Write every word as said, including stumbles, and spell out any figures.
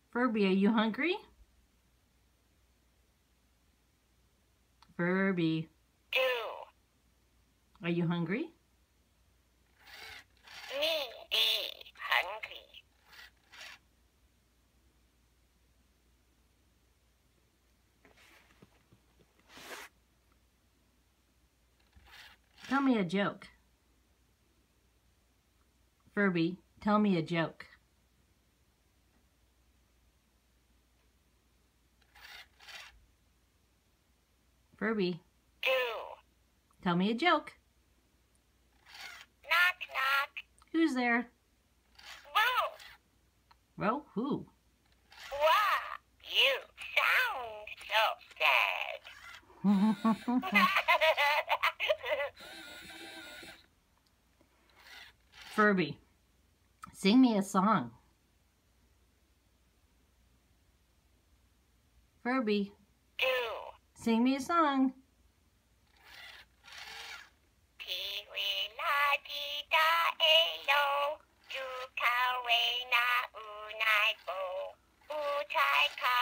Furby, are you hungry? Furby. Do. Are you hungry? Me be hungry. Tell me a joke. Furby, tell me a joke. Furby, Do. tell me a joke. Knock knock. Who's there? Whoa. Well, who? Wow. You sound so sad. Furby, sing me a song. Furby, Do. sing me a song. Tiwi la di da e lo. Du ka we na u nai bo. U tai ka